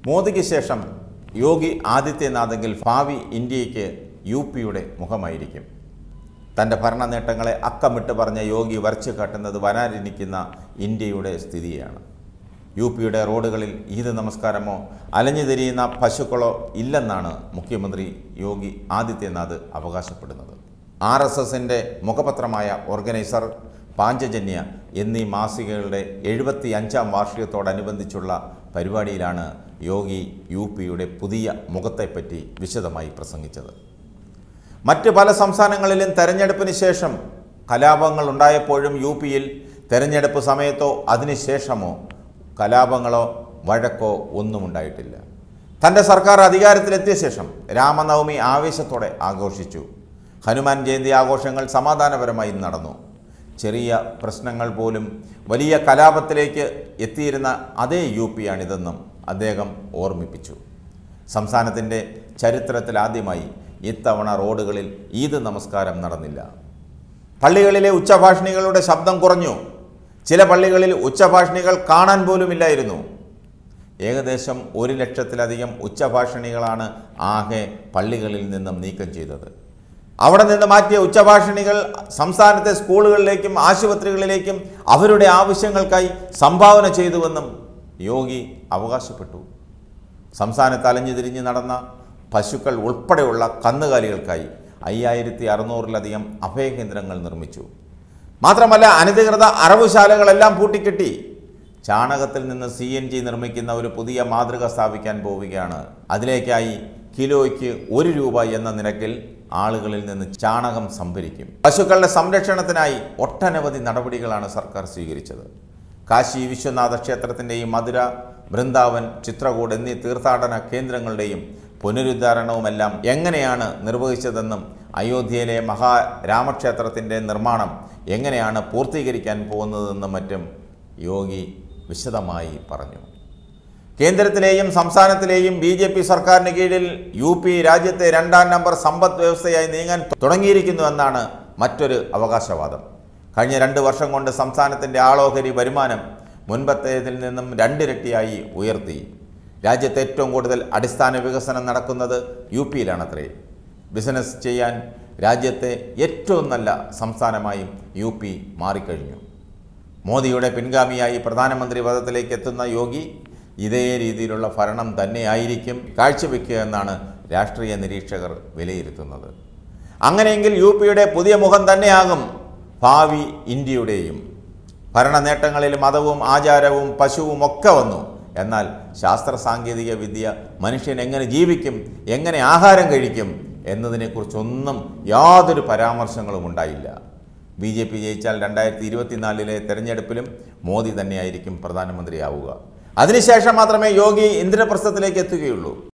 മോദിക്ക് ശേഷം യോഗി ആദിത്യനാഥെങ്കിൽ ഭാവി ഇന്ത്യയ്ക്ക് യുപിയുടെ മുഖമായിരിക്കും. തൻ്റെ ഭരണ നേട്ടങ്ങളെ അക്കമിട്ട് പറഞ്ഞ യോഗി വരച്ചു കാട്ടുന്നത് വരാനിരിക്കുന്ന ഇന്ത്യയുടെ സ്ഥിതിയാണ്. യുപിയുടെ റോഡുകളിൽ ഈദ് നമസ്കാരമോ അലഞ്ഞുതിരിയുന്ന പശുക്കളോ ഇല്ലെന്നാണ് മുഖ്യമന്ത്രി യോഗി ആദിത്യനാഥ് അവകാശപ്പെടുന്നത്. RSSന്റെ മുഖപത്രമായ ഓർഗനൈസർ, പാഞ്ചജന്യ എന്നീ മാസികകളുടെ 75ാം വാർഷികത്തോടനുബന്ധിച്ചുള്ള പരിപാടിയിലാണ് യോഗി യുപിയുടെ പുതിയ മുഖത്തെപ്പറ്റി വിശദമായി പ്രസംഗിച്ചത്. മറ്റ് പല സംസ്ഥാനങ്ങളിലും തെരഞ്ഞെടുപ്പിന് ശേഷം കലാപങ്ങൾ ഉണ്ടായപ്പോഴും യുപിയിൽ തെരഞ്ഞെടുപ്പ് സമയത്തോ അതിനുശേഷമോ കലാപങ്ങളോ വഴക്കോ ഒന്നും ഉണ്ടായിട്ടില്ല. തൻ്റെ സർക്കാർ അധികാരത്തിലെത്തിയ ശേഷം രാമനവമി ആവേശത്തോടെ ആഘോഷിച്ചു. ഹനുമാൻ ജയന്തി ആഘോഷങ്ങൾ സമാധാനപരമായി നടന്നു. ചെറിയ പ്രശ്നങ്ങൾ പോലും വലിയ കലാപത്തിലേക്ക് എത്തിയിരുന്ന അതേ യുപിയാണിതെന്നും അദ്ദേഹം ഓർമ്മിപ്പിച്ചു. സംസ്ഥാനത്തിൻ്റെ ചരിത്രത്തിലാദ്യമായി ഇത്തവണ റോഡുകളിൽ ഈദ് നമസ്കാരം നടന്നില്ല. പള്ളികളിലെ ഉച്ചഭാഷിണികളുടെ ശബ്ദം കുറഞ്ഞു. ചില പള്ളികളിൽ ഉച്ചഭാഷിണികൾ കാണാൻ പോലുമില്ലായിരുന്നു. ഏകദേശം 1 ലക്ഷത്തിലധികം ഉച്ചഭാഷിണികളാണ് ആകെ പള്ളികളിൽ നിന്നും നീക്കം ചെയ്തത്. അവിടെ നിന്ന് മാറ്റിയ ഉച്ചഭാഷിണികൾ സംസ്ഥാനത്തെ സ്കൂളുകളിലേക്കും ആശുപത്രികളിലേക്കും അവരുടെ ആവശ്യങ്ങൾക്കായി സംഭാവന ചെയ്തുവെന്നും യോഗി അവകാശപ്പെട്ടു. സംസ്ഥാനത്ത് അലഞ്ഞുതിരിഞ്ഞ് നടന്ന പശുക്കൾ ഉൾപ്പെടെയുള്ള കന്നുകാലികൾക്കായി 5600-ലധികം അഭയകേന്ദ്രങ്ങൾ നിർമ്മിച്ചു. മാത്രമല്ല, അനധികൃത അറവുശാലകളെല്ലാം പൂട്ടിക്കെട്ടി. ചാണകത്തിൽ നിന്ന് CNG നിർമ്മിക്കുന്ന ഒരു പുതിയ മാതൃക സ്ഥാപിക്കാൻ പോവുകയാണ്. അതിലേക്കായി കിലോയ്ക്ക് 1 രൂപ എന്ന നിരക്കിൽ ആളുകളിൽ നിന്ന് ചാണകം സംഭരിക്കും. പശുക്കളുടെ സംരക്ഷണത്തിനായി ഒട്ടനവധി നടപടികളാണ് സർക്കാർ സ്വീകരിച്ചത്. കാശി വിശ്വനാഥ ക്ഷേത്രത്തിൻ്റെയും മധുര, വൃന്ദാവൻ, ചിത്രകൂട് എന്നീ തീർത്ഥാടന കേന്ദ്രങ്ങളുടെയും പുനരുദ്ധാരണവുമെല്ലാം എങ്ങനെയാണ് നിർവഹിച്ചതെന്നും അയോധ്യയിലെ മഹാരാമക്ഷേത്രത്തിൻ്റെ നിർമ്മാണം എങ്ങനെയാണ് പൂർത്തീകരിക്കാൻ പോകുന്നതെന്നും മറ്റും യോഗി വിശദമായി പറഞ്ഞു. കേന്ദ്രത്തിലെയും സംസ്ഥാനത്തിലെയും BJP സർക്കാരിന് കീഴിൽ യുപി രാജ്യത്തെ 2ാം നമ്പർ സമ്പദ് വ്യവസ്ഥയായി നീങ്ങാൻ തുടങ്ങിയിരിക്കുന്നുവെന്നാണ് മറ്റൊരു അവകാശവാദം. കഴിഞ്ഞ 2 വർഷം കൊണ്ട് സംസ്ഥാനത്തിൻ്റെ ആളോഹരി വരുമാനം മുൻപത്തേതിൽ നിന്നും 2 ഇരട്ടിയായി ഉയർത്തി. രാജ്യത്ത് ഏറ്റവും കൂടുതൽ അടിസ്ഥാന വികസനം നടക്കുന്നത് യുപിയിലാണത്രേ. ബിസിനസ് ചെയ്യാൻ രാജ്യത്തെ ഏറ്റവും നല്ല സംസ്ഥാനമായും യുപി മാറിക്കഴിഞ്ഞു. മോദിയുടെ പിൻഗാമിയായി പ്രധാനമന്ത്രി പദത്തിലേക്ക് എത്തുന്ന യോഗി ഇതേ രീതിയിലുള്ള ഭരണം തന്നെയായിരിക്കും കാഴ്ചവെക്കുക എന്നാണ് രാഷ്ട്രീയ നിരീക്ഷകർ വിലയിരുത്തുന്നത്. അങ്ങനെയെങ്കിൽ യുപിയുടെ പുതിയ മുഖം തന്നെയാകും ഭാവി ഇന്ത്യയുടെയും. ഭരണ നേട്ടങ്ങളിൽ മതവും ആചാരവും പശുവും ഒക്കെ വന്നു. എന്നാൽ ശാസ്ത്ര സാങ്കേതിക വിദ്യ മനുഷ്യൻ എങ്ങനെ ജീവിക്കും, എങ്ങനെ ആഹാരം കഴിക്കും എന്നതിനെക്കുറിച്ചൊന്നും യാതൊരു പരാമർശങ്ങളും ഉണ്ടായില്ല. BJP ജയിച്ചാൽ 2024-ലെ തെരഞ്ഞെടുപ്പിലും മോദി തന്നെയായിരിക്കും പ്രധാനമന്ത്രിയാവുക. അതിനുശേഷം മാത്രമേ യോഗി ഇന്ദ്രപ്രസ്ഥത്തിലേക്ക് എത്തുകയുള്ളൂ.